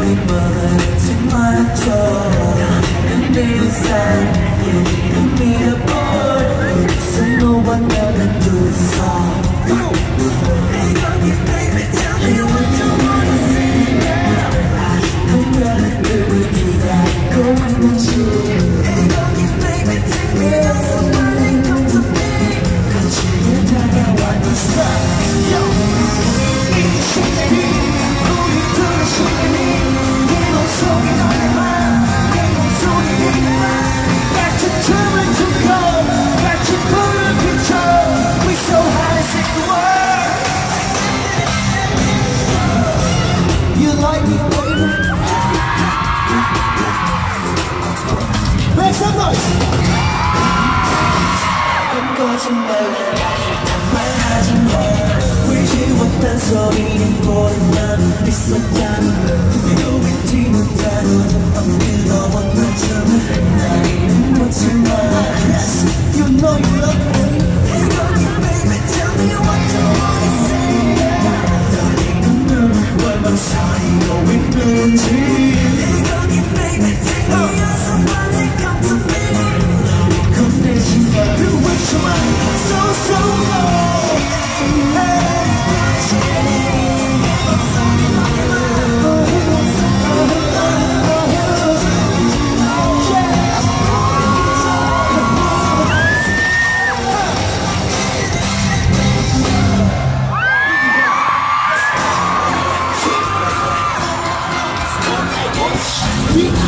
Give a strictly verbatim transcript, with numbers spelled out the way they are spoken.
말하지 말아줘. 난 내일 살 얘기는 믿어볼 수 너와 나는 둘이서. You want to wanna see me. 분명한 꿈을 기다리고 있는지. Baby, take me out, somebody come to me. 거칠게 다가와 너 stop. Yo, 이 순간이 우리 둘의 순간이 네 몸속에 너네만 내 몸속에 네가 같이 춤을 추고 같이 불을 비춰. We so high as in the world. You like me, baby? Make some noise. 거짓말 말하지 마. 왜 지웠단 소리는 보이만 있었잖아. 그리고 왠지 못하는 엉들어온 나처럼 나이는 묻지 마. You know you love me. Baby, tell me what you wanna say. 떨리는 눈 얼마나 사이고 있는지. Baby, take me out, somebody come to me. 겁내지 마. Do what you want, so so low. Hey. We